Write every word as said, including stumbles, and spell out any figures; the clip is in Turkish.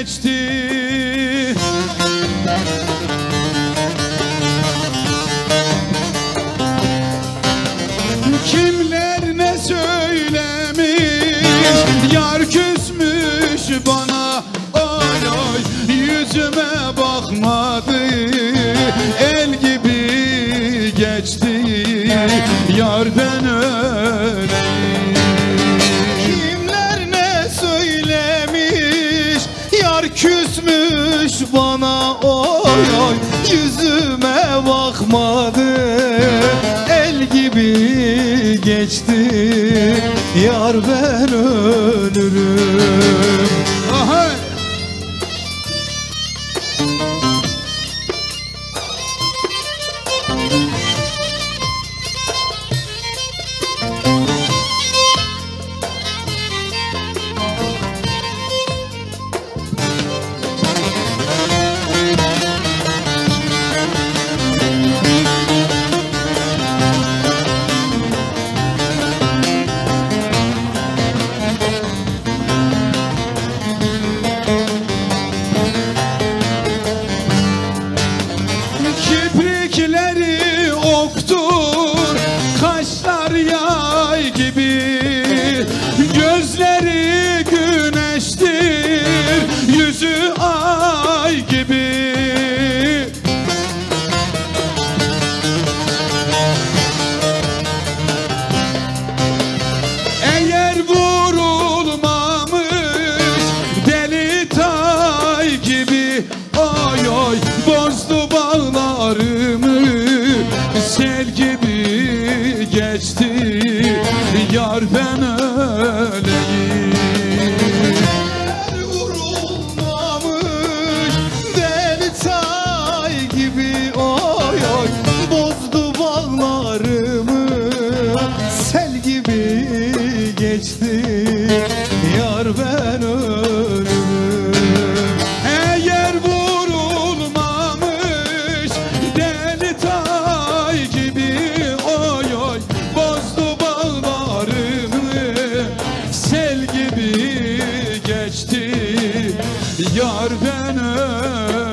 geçti. Kimler ne söylemiş, yar küsmüş bana, oy oy, yüzüme bakmadı, el gibi geçti, yar ben öleyim. Kimler ne söylemiş, yar küsmüş bana, oy oy, yüzüme bakmadı, el gibi geçti, yar ben ölürüm. Aha! Kiprikleri oktur, kaşlar yay gibi, gözleri güneştir, yüzü ay gibi. Eğer vurulmamış deli tay gibi, oy oy, bozdu bağlarımı, sel gibi geçti, yar ben öleyim. Eğer vurulmamış deli tay gibi, oy oy, bozdu bağlarımı, sel gibi geçti, yar ben ölürüm. Eğer vurulmamış deli tay gibi, oy oy, bozdu bağlarımı, sel gibi geçti, yar ben öleyim.